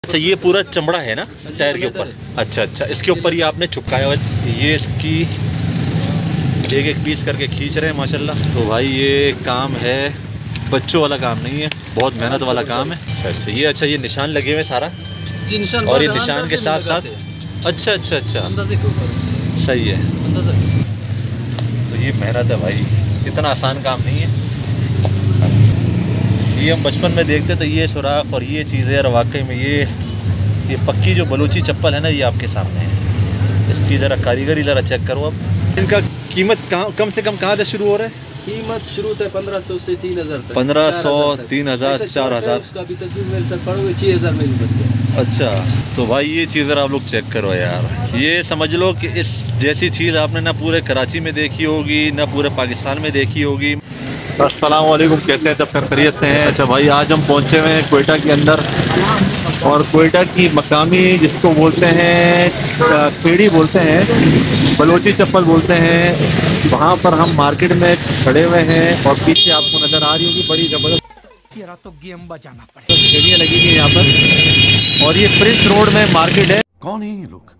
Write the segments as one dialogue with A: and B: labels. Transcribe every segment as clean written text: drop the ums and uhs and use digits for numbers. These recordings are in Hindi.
A: अच्छा, ये पूरा चमड़ा है ना टायर के ऊपर। अच्छा अच्छा, इसके ऊपर ये आपने चिपकाया हुआ है। ये इसकी एक एक पीस करके खींच रहे हैं माशाल्लाह। तो भाई ये काम है, बच्चों वाला काम नहीं है, बहुत मेहनत वाला काम है। अच्छा ये निशान लगे हुए सारा
B: जी, निशान
A: और ये निशान के साथ साथ अच्छा अच्छा अच्छा सही है। तो ये मेहनत है भाई, इतना आसान काम नहीं है। ये हम बचपन में देखते थे, ये सुराख और ये चीज़ें, और वाकई में ये पक्की जो बलूची चप्पल है ना, ये आपके सामने है। इसकी ज़रा कारीगरी ज़रा चेक करो अब। इनका कीमत कम से कम कहाँ से शुरू हो रहा है?
B: कीमत शुरू होता है 1500 से 3000 तक।
A: 1500, 3000, 4000।
B: उसका भी तस्वीर मेरे साथ पड़ोगे 6000 में भी बच गया।
A: अच्छा, तो भाई ये चीज़ ज़रा आप लोग चेक करो यार। ये समझ लो कि इस जैसी चीज़ आपने ना पूरे कराची में देखी होगी, ना पूरे पाकिस्तान में देखी होगी। अस्सलाम वालेकुम, कैसे हैं सब? खैरियत से हैं? अच्छा भाई, आज हम पहुंचे हुए हैं क्वेटा के अंदर, और क्वेटा की मकामी जिसको बोलते हैं खेड़ी बोलते हैं, बलोची चप्पल बोलते हैं, वहाँ पर हम मार्केट में खड़े हुए हैं। और पीछे आपको नज़र आ रही होगी बड़ी ज़बरदस्त
C: तो गेम बजाना पड़ेगा।
A: खेड़ियाँ लगी हुई हैं यहाँ पर, और ये प्रिंस रोड में मार्केट है।
D: कौन है ये लोग,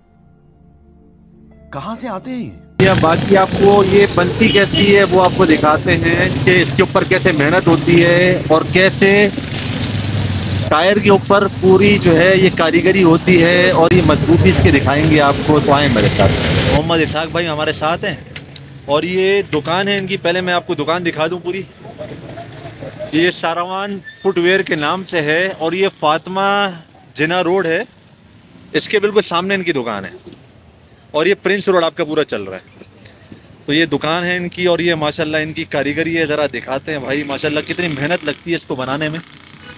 D: कहाँ से आते हैं?
A: या बाकी आपको ये बनती कैसी है वो आपको दिखाते हैं कि इसके ऊपर कैसे मेहनत होती है, और कैसे टायर के ऊपर पूरी जो है ये कारीगरी होती है, और ये मजबूती इसके दिखाएंगे आपको। तो आए मेरे साथ। मोहम्मद इसाक भाई हमारे साथ हैं, और ये दुकान है इनकी। पहले मैं आपको दुकान दिखा दूं पूरी। ये सारावान फुटवेयर के नाम से है, और ये फातिमा जिना रोड है, इसके बिल्कुल सामने इनकी दुकान है, और ये प्रिंस रोड आपका पूरा चल रहा है। तो ये दुकान है इनकी, और ये माशाल्लाह इनकी कारीगरी है, ज़रा दिखाते हैं भाई माशाल्लाह कितनी मेहनत लगती है इसको बनाने में।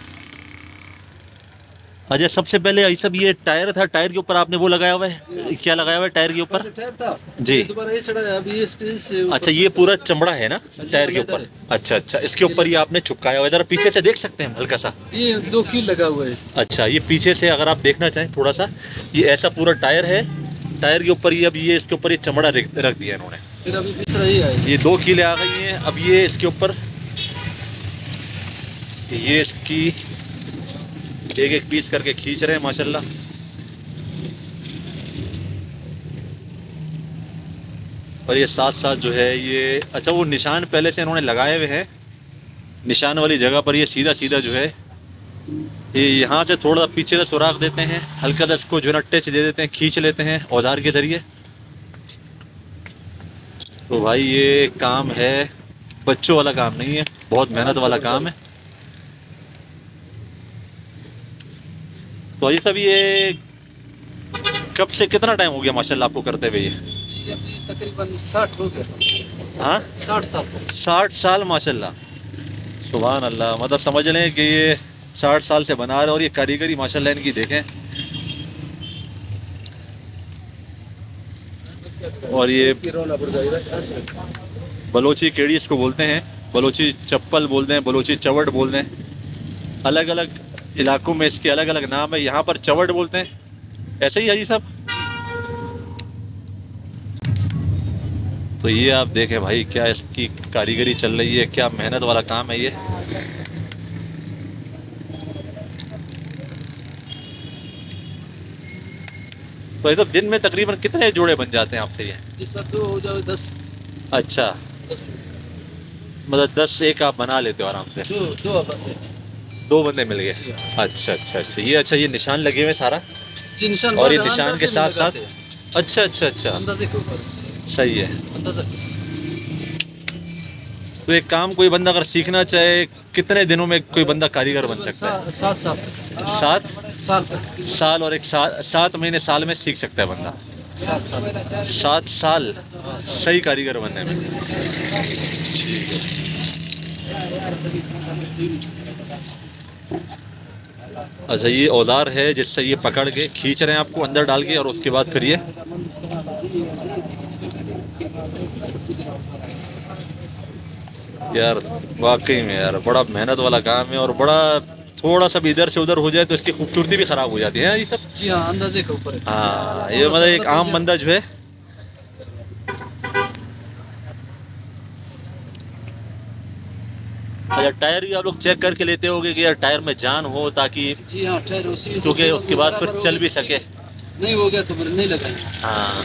A: अजय, सबसे पहले ये सब ये टायर था, टायर के ऊपर आपने वो लगाया हुआ है, क्या लगाया हुआ है टायर के ऊपर?
B: टायर था
A: जी।
B: अभी
A: अच्छा, ये पूरा चमड़ा है ना टायर के ऊपर। अच्छा अच्छा, इसके ऊपर ये आपने चिपकाया हुआ है, ज़रा पीछे से देख सकते हैं हल्का सा?
B: ये 2 कील लगा हुआ है।
A: अच्छा, ये पीछे से अगर आप देखना चाहें थोड़ा सा, ये ऐसा पूरा टायर है। टायर के ऊपर ये अब ये इसके ऊपर ये चमड़ा रख दिया इन्होंने।
B: फिर अभी तीसरा ही आया,
A: ये 2 कीलें आ गई हैं। अब ये इसके ऊपर ये इसकी एक एक पीस करके खींच रहे हैं माशाल्लाह। और ये साथ साथ जो है ये, अच्छा वो निशान पहले से इन्होंने लगाए हुए हैं। निशान वाली जगह पर ये सीधा सीधा जो है ये यहाँ से थोड़ा पीछे से सुराख देते हैं, हल्का सा इसको जो है ना टच दे देते हैं, खींच लेते हैं औजार के जरिए। तो भाई ये काम है, बच्चों वाला काम नहीं है, बहुत मेहनत वाला काम है। तो ये सब ये कब से कितना टाइम हो गया माशाल्लाह आपको करते हुए? ये
B: जी अभी तकरीबन 60 हो गया।
A: हाँ,
B: 60 साल।
A: 60 साल माशाल्लाह, सुभान अल्लाह। मतलब समझ लें कि ये 60 साल से बना रहे, और ये कारीगरी माशाल्लाह इनकी देखें। और ये बलोची केड़ी इसको बोलते हैं, बलोची चप्पल बोलते हैं, बलोची चवट बोलते हैं। अलग अलग इलाकों में इसके अलग अलग नाम है। यहाँ पर चवट बोलते हैं, ऐसे ही है ये सब। तो ये आप देखें भाई, क्या इसकी कारीगरी चल रही है, क्या मेहनत वाला काम है ये। तो ये सब दिन में तकरीबन कितने जोड़े बन जाते हैं आपसे ये?
B: जी सर, 2 हो जाए 10।
A: अच्छा,
B: 10
A: मतलब 10 एक आप बना लेते हो आराम से? 2 बंदे मिल गए। अच्छा अच्छा अच्छा, ये निशान लगे हुए सारा,
B: जी निशान,
A: और ये निशान के साथ साथ अच्छा अच्छा अच्छा
B: अंदाजे के ऊपर
A: सही है।
B: अंदाजा।
A: तो एक काम कोई बंदा अगर सीखना चाहे, कितने दिनों में कोई बंदा कारीगर बन सकता है?
B: 7 साल।
A: 7 साल और 7 महीने साल में सीख सकता है बंदा। 7 साल सही कारीगर बनने में। ठीक है। अच्छा, ये औजार है जिससे ये पकड़ के खींच रहे हैं आपको अंदर डाल के, और उसके बाद फिर ये यार वाकई में यार बड़ा मेहनत वाला काम है, और बड़ा थोड़ा सा भी इधर से उधर हो जाए तो इसकी खूबसूरती भी खराब हो जाती है ये सब।
B: जी हाँ, अंदाजे के ऊपर है।
A: हाँ, ये मतलब एक आम बंदा जो है अच्छा, टायर भी आप लोग चेक करके लेते होगे कि यार टायर में जान हो, ताकि
B: जी हाँ, टायर उसी
A: क्योंकि उसके बाद फिर
B: बराबर
A: चल
B: हो
A: भी
B: गया।
A: सके।
B: नहीं हो गया तो फिर नहीं लगाएंगे।
A: हाँ,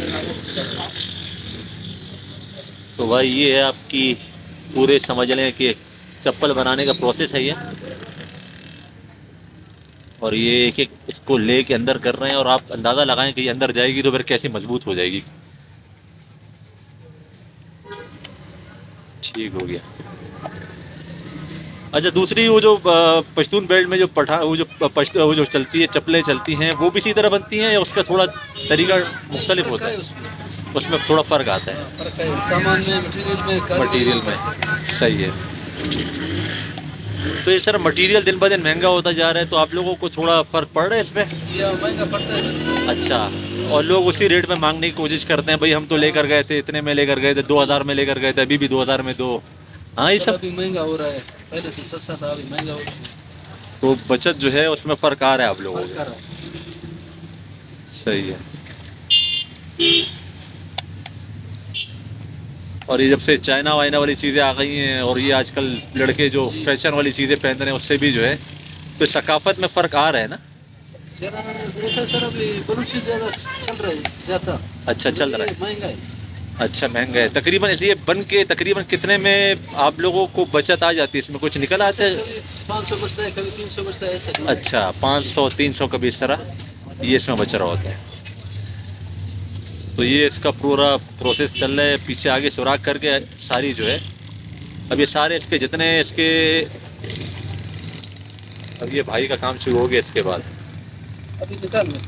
A: तो भाई ये है आपकी पूरे समझ लें कि चप्पल बनाने का प्रोसेस है ये। और ये एक एक इसको ले के अंदर कर रहे हैं, और आप अंदाज़ा लगाएं कि ये अंदर जाएगी तो फिर कैसी मजबूत हो जाएगी। ठीक हो गया। अच्छा, दूसरी वो जो पश्तून बेल्ट में जो वो जो चलती है, चप्पलें चलती हैं, वो भी इसी तरह बनती हैं या उसका थोड़ा तरीका मुख्तलिफ
B: फर्क
A: होता
B: है
A: है?
B: उसमें।
A: उसमें थोड़ा फ़र्क आता है।
B: हाँ, फर्क है सामान में, मटेरियल में,
A: मटेरियल में। सही है। तो ये सर मटेरियल दिन ब दिन महंगा होता जा रहा है, तो आप लोगों को थोड़ा फ़र्क पड़ रहा है इसमें?
B: जी हाँ, महंगा पड़ता है।
A: अच्छा। और लोग उसी रेट में मांगने की कोशिश करते हैं, भाई हम तो लेकर गए थे इतने में, लेकर गए थे 2000 में लेकर गए थे, अभी भी 2000 में दो। हाँ, ये
B: पर
A: सब
B: अभी महंगा हो रहा है, पहले से सस्ता था, अभी महंगा हो रहा है।
A: तो बचत जो है उसमें फ़र्क आ रहा है आप लोगों
B: फर्क
A: को।
B: आ रहा है।
A: सही है। और ये जब से चाइना वाइना वाली चीज़ें आ गई हैं, और ये आजकल लड़के जो
B: जी।
A: फैशन वाली चीज़ें पहन रहे हैं, उससे भी जो है तो सकाफत में फ़र्क आ रहा है ना?
B: जरा ऐसा सर, अभी बलूची ज़्यादा चल रहा है, ज़्यादा।
A: अच्छा, चल रहा है।
B: महंगा है।
A: अच्छा, महंगा है तकरीबन। इसलिए बन के तकरीबन कितने में आप लोगों को बचत आ जाती है, इसमें कुछ निकल आता है?
B: कभी 500 बचता है, कभी 300 बचता है, ऐसा।
A: अच्छा, 500 300 कभी इस तरह ये इसमें बच रहा होता है। तो ये इसका पूरा प्रोसेस चल रहा है, पीछे आगे सुराख करके सारी जो है, अब ये सारे इसके जितने इसके, अब ये भाई का काम शुरू हो गया इसके बाद।
B: अभी निकाल में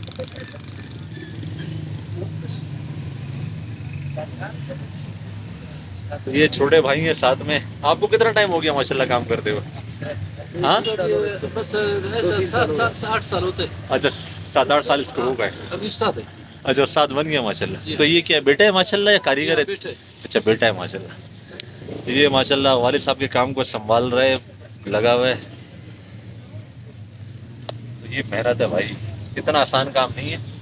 A: तो ये छोटे भाई हैं साथ में। आपको कितना टाइम हो गया माशाल्लाह काम करते हुए? हाँ,
B: बस ऐसा 7-8 साल होते हैं।
A: अच्छा, 7-8 साल इसको हो गए।
B: अभी साथ है।
A: अच्छा, उस्ताद बन गया माशाल्लाह।
B: जी।
A: तो ये क्या है, बेटा है माशाल्लाह या कारीगर है?
B: बेटे।
A: अच्छा, बेटा है माशाल्लाह। तो ये माशाल्लाह वालिद साहब के काम को संभाल रहे, लगा हुआ है। तो ये मेहनत है भाई, इतना आसान काम नहीं है।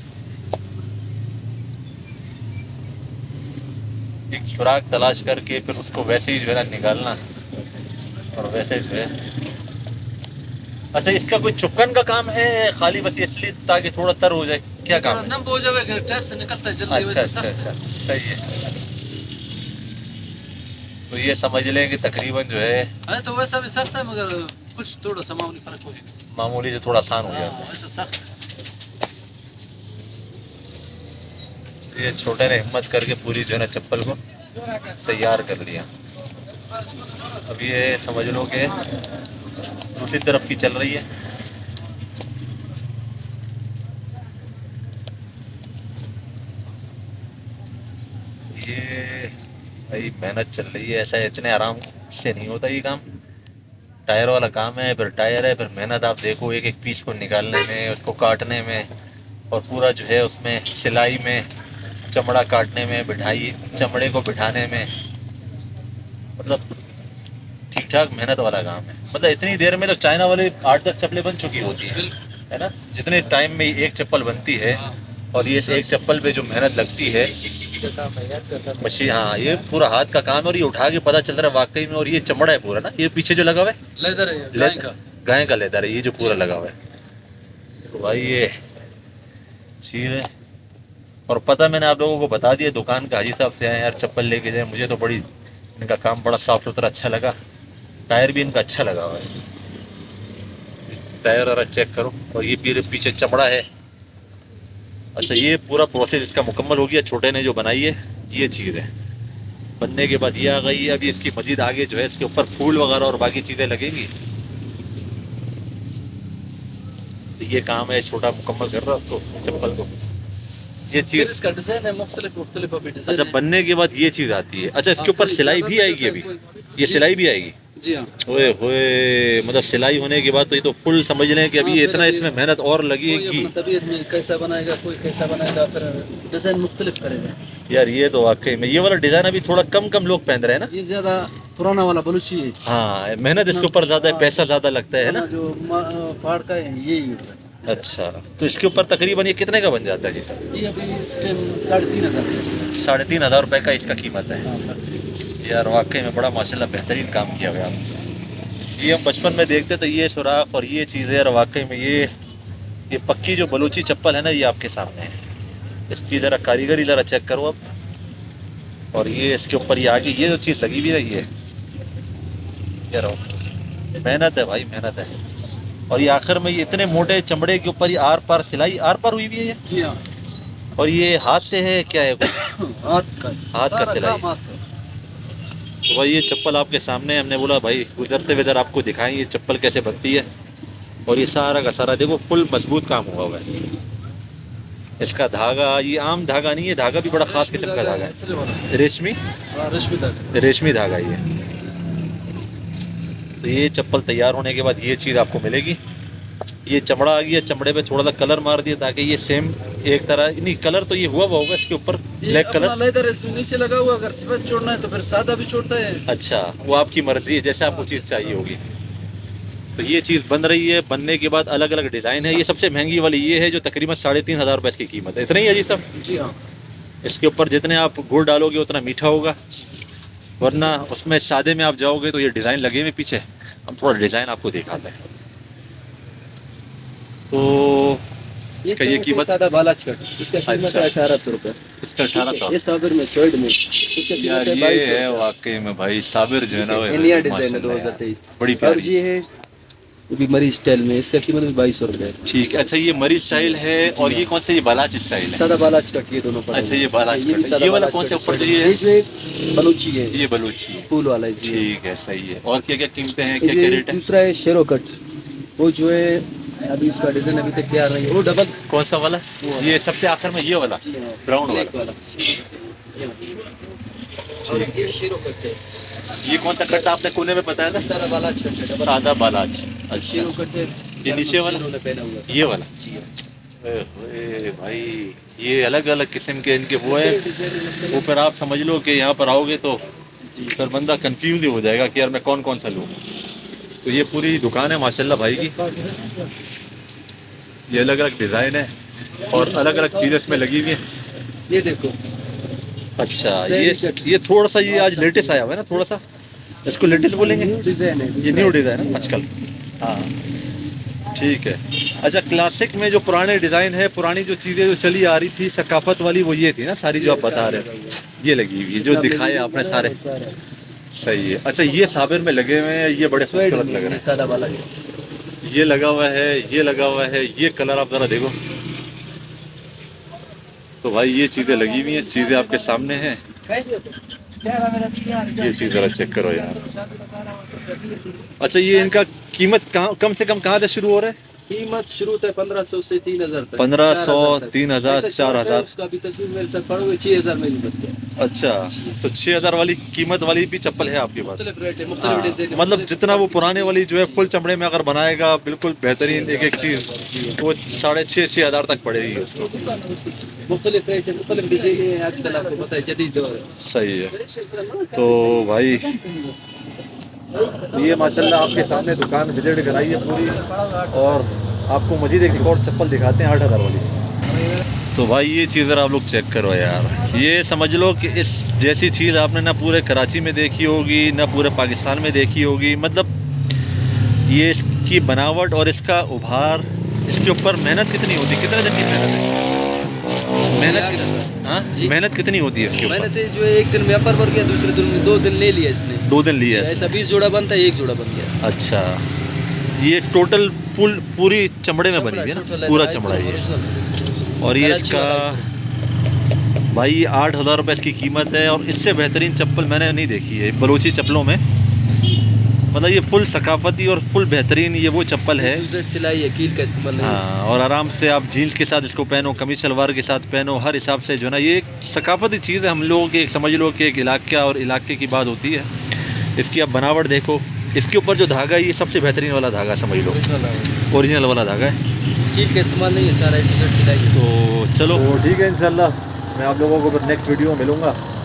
A: एक सुराग तलाश करके फिर उसको वैसे ही जो है ना निकालना, और वैसे जो है। अच्छा, इसका कोई चुपकन का काम है खाली बस इसलिए ताकि थोड़ा तर हो जाए, क्या काम है?
B: नम हो जाएगा, टायर से निकलता है जल्दी।
A: अच्छा
B: वैसे
A: अच्छा अच्छा, सही है। तो ये समझ लें कि तकरीबन जो है
B: है तो वैसा भी सख्त है, मगर कुछ थोड़ा सा मामूली फर्क हो गया।
A: मामूली से थोड़ा आसान हो जाता
B: हाँ, वैसा सख्त है।
A: है। ये छोटे ने हिम्मत करके पूरी जो है ना चप्पल को तैयार कर लिया। अब ये समझ लो कि दूसरी तरफ की चल रही है। ये भाई मेहनत चल रही है, ऐसा इतने आराम से नहीं होता ये काम। टायर वाला काम है, फिर टायर है, फिर मेहनत आप देखो एक एक पीस को निकालने में, उसको काटने में, और पूरा जो है उसमें सिलाई में, चमड़ा काटने में, बिठाई चमड़े को बिठाने में, मतलब ठीक ठाक मेहनत वाला काम है। मतलब इतनी देर में तो चाइना वाले 8-10 चप्पलें बन चुकी होती है ना? जितने टाइम में एक चप्पल बनती है, और ये एक चप्पल पे जो मेहनत लगती है मशीन, हाँ ये पूरा हाथ का काम है। और ये उठा के पता चल रहा है वाकई में, और ये चमड़ा है पूरा ना, ये पीछे जो लगा हुआ है
B: लेदर है, गाय का।
A: गाय का लेदर है ये जो पूरा लगा हुआ है। तो भाई ये चीज़ है। और पता मैंने आप लोगों को बता दिया, दुकान का हाजी साहब से आए यार चप्पल लेके जाए, मुझे तो बड़ी इनका काम बड़ा साफ सुथरा अच्छा लगा। टायर भी इनका अच्छा लगा हुआ है, टायर और चेक करो। और ये पीछे चमड़ा है। अच्छा, ये पूरा प्रोसेस इसका मुकम्मल हो गया, छोटे ने जो बनाई है ये चीज़ है। बनने के बाद ये आ गई है। अभी इसकी मजीद आगे जो है इसके ऊपर फूल वगैरह और बाकी चीज़ें लगेंगी। तो ये काम है, छोटा मुकम्मल कर रहा है उसको, चप्पल को। ये चीज़
B: इसका डिजाइन है, मुख्तलिफ अभी डिजाइन।
A: अच्छा, बनने के बाद ये चीज़ आती है। अच्छा, इसके ऊपर सिलाई भी आएगी अभी? ये सिलाई भी आएगी?
B: जी हाँ।
A: ओए होए, मतलब सिलाई होने के बाद तो ये तो फुल समझ लें कि अभी ये इतना इसमें मेहनत और लगेगी।
B: तबीयत में कैसा बनाएगा, कोई कैसा बनाएगा, फिर डिजाइन मुख्तलिफ करेगा।
A: यार ये तो वाकई में ये वाला डिजाइन अभी थोड़ा कम लोग पहन रहे हैं ना?
B: ये ज्यादा पुराना वाला बलूची है।
A: हाँ, मेहनत इसके ऊपर ज्यादा है, पैसा ज्यादा लगता है ना?
B: जो पहाड़ का है यही है।
A: अच्छा, तो इसके ऊपर तकरीबन ये कितने का बन जाता है जी सर?
B: ये अभी इस टाइम 3,500।
A: 3,500 रुपए का इसका कीमत है।
B: हाँ, 3,500।
A: यार वाकई में बड़ा माशाल्लाह बेहतरीन काम किया हुआ है आपने। ये हम बचपन में देखते थे, ये सुराख और ये चीज़ें, और वाकई में ये पक्की जो बलूची चप्पल है ना, ये आपके सामने है। इसकी ज़रा कारीगरी ज़रा चेक करो अब। और ये इसके ऊपर ये आगे ये जो चीज़ लगी भी रही है, ये रहो, मेहनत है भाई, मेहनत है। और ये आखिर में ये इतने मोटे चमड़े के ऊपर ये आर पार सिलाई आर पार हुई भी है ये।
B: जी हाँ।
A: और ये हाथ से है क्या है?
B: हाथ
A: का सिलाई। तो भाई ये चप्पल आपके सामने, हमने बोला भाई गुजरते हुए इधर आपको दिखाएं ये चप्पल कैसे बनती है। और ये सारा का सारा देखो फुल मजबूत काम हुआ हुआ है। इसका धागा ये आम धागा नहीं है, धागा भी बड़ा खास किस्म का धागा है, रेशमी रेशमी धागा ये। तो ये चप्पल तैयार होने के बाद ये चीज़ आपको मिलेगी। ये चमड़ा आ गया, चमड़े पे थोड़ा सा कलर मार दिया ताकि ये सेम एक तरह नहीं, कलर तो ये हुआ होगा इसके ऊपर ब्लैक कलर
B: लेदर इसमें नीचे लगा हुआ, अगर सफेद छोड़ना है तो फिर सादा भी छोड़ता है।
A: अच्छा, वो आपकी मर्जी है, जैसे आपको चीज़ चाहिए होगी। तो ये चीज़ बन रही है, बनने के बाद अलग अलग डिज़ाइन है। ये सबसे महंगी वाली ये है जो तकरीबन 3,500 रुपये की कीमत है। इतना ही है जी सब?
B: जी हाँ।
A: इसके ऊपर जितने आप गुड़ डालोगे उतना मीठा होगा, वरना उसमें सादे में आप जाओगे तो ये डिज़ाइन लगे हुए पीछे। हम थोड़ा डिज़ाइन आपको दिखाते हैं। तो इसका ये कीमत
B: सादा बालाच कट, इसका कीमत
A: अच्छा।
B: है 1800 रुपये।
A: इसका 1800।
B: ये साबिर में स्वेड में इसका
A: यार
B: कीमत
A: ये
B: है
A: है वाकई में भाई, साबिर जो है ना,
B: नया डिजाइन है 2023,
A: बड़ी
B: और
A: प्यारी।
B: ये है ये भी मरी स्टाइल में, इसका कीमत भी 2200 रुपये।
A: ठीक है। अच्छा, ये मरी स्टाइल है, और ये कौन सा? ये बालाच स्टाइल है।
B: सादा बालाच कट, ये दोनों पड़ेंगे।
A: अच्छा, ये बालाच
B: ये भी
A: कट है।
B: सादा
A: ये वाला
B: बालाच
A: कौन से
B: कट
A: ऊपर
B: है।
A: जो ये
B: जो है बलूची है,
A: ये बलूची है,
B: फूल वाला है जी।
A: ठीक है, सही है। और क्या क्या कीमतें हैं, क्या
B: ये
A: क्या रेट है?
B: दूसरा है शेरो कट, वो जो है अभी उसका डिजाइन अभी तक तैयार नहीं है, वो डबल।
A: कौन सा वाला? ये सबसे आखिर में ये वाला ब्राउन वाला।
B: और ये शेरो कट है।
A: ये कौन सा कट आपने कोने में बताया था?
B: सादा बालाच कट है, डबल
A: सादा बालाच। अच्छा,
B: शेरो कट है।
A: ये नीचे वाला?
B: शेरों ने पहना हुआ है।
A: ये वाला?
B: जी हाँ।
A: ओए भाई, ये अलग अलग किस्म के इनके वो है। ऊपर आप समझ लो कि यहाँ पर आओगे तो फिर बंदा कंफ्यूज ही हो जाएगा कि यार मैं कौन कौन सा लूँ। तो ये पूरी दुकान है माशाल्लाह भाई की। ये अलग अलग डिज़ाइन है और अलग अलग चीज़ें इसमें लगी हुई हैं।
B: ये देखो।
A: अच्छा, ये थोड़ा सा ये आज लेटेस्ट आया हुआ है ना, थोड़ा सा इसको लेटेस्ट बोलेंगे।
B: न्यू डिजाइन है,
A: ये न्यू डिज़ाइन है आजकल। हाँ, ठीक है। अच्छा, क्लासिक में जो पुराने डिज़ाइन है, पुरानी जो चीज़ें जो चली आ रही थी सकाफत वाली, वो ये थी ना सारी जो आप बता रहे हैं, ये लगी हुई है जो दिखाए आपने सारे। सही है। अच्छा, ये साबिर में लगे हुए हैं, ये बड़े खूबसूरत लग रहे हैं।
B: सादा वाला
A: ये लगा हुआ है, ये लगा हुआ है, ये कलर आप ज़रा देखो। तो भाई ये चीज़ें लगी हुई हैं, चीज़ें आपके सामने हैं। ये चीज़ ज़रा चेक करो यार। अच्छा, ये इनका कीमत कहाँ कम से कम कहाँ से शुरू हो रहा है?
B: कीमत शुरू है 1500 से 3000 तक।
A: 1500, 3000, 4000।
B: उसका भी तस्वीर मेरे साथ पड़ोगे 6000 में भी बच गया।
A: अच्छा, तो 6000 वाली कीमत वाली भी चप्पल है आपके पास?
B: मुख्तलिफ रेट है, मुख्तलिफ
A: हाँ,
B: डिजाइन है,
A: मतलब जितना वो पुराने वाली जो है फुल चमड़े में अगर बनाएगा बिल्कुल बेहतरीन एक एक चीज़, तो वो 6,500 तक पड़ेगी उसको।
B: मुख्तलिफ रेट है, मुख्तलिफ डिजाइन है, आजकल आपको पता है जदीद दौर है।
A: सही है। तो भाई ये माशाल्लाह आपके सामने दुकान विजिट कराई है पूरी, और आपको मजीद एक और चप्पल दिखाते हैं 8,000 वाली। तो भाई ये चीज़ आप लोग चेक करो यार, ये समझ लो कि इस जैसी चीज़ आपने ना पूरे कराची में देखी होगी ना पूरे पाकिस्तान में देखी होगी। मतलब ये इसकी बनावट और इसका उभार, इसके ऊपर मेहनत कितनी होती है, कितने दिन की मेहनत है? मेहनत कितनी होती है इसके ऊपर?
B: मेहनत जो है एक दिन में अपर वर्क किया, दूसरे दिन में 2 दिन ले लिया इसने।
A: 2 दिन लिया?
B: ऐसा 20 जोड़ा बनता है, 1 जोड़ा बन गया।
A: अच्छा, ये टोटल पूरी चमड़े में बनी हुई है ना, पूरा चमड़ा ये। और ये इसका भाई 8,000 रुपये इसकी कीमत है। और इससे बेहतरीन चप्पल मैंने नहीं देखी है बलोची चप्पलों में। मतलब ये फुल सकाफती और फुल बेहतरीन ये वो चप्पल है।
B: सिलाई है, कील का इस्तेमाल नहीं।
A: हाँ, और आराम से आप जीन्स के साथ इसको पहनो, कमीज शलवार के साथ पहनो, हर हिसाब से जो है ना ये एक सकाफती चीज़ है। हम लोगों के समझ लो कि एक इलाका और इलाके की बात होती है। इसकी आप बनावट देखो, इसके ऊपर जो धागा है ये सबसे बेहतरीन वाला धागा समझ लो, ओरिजिनल वाला धागा है,
B: कील का इस्तेमाल नहीं है, सारा सिलाई।
A: तो चलो ठीक है, इंशाल्लाह मैं आप लोगों को फिर नेक्स्ट वीडियो में मिलूँगा।